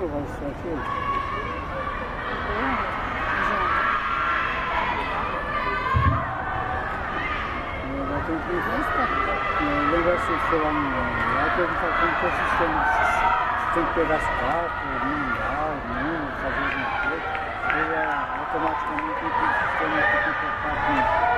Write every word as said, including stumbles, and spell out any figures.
vai ser aquilo. Tem que lembrar se for lá no lá perguntar como que é o sistema. Se tem que pegar as cartas, mandar, não, fazer alguma coisa. Ele automaticamente tem que o sistema que tem que colocar aqui.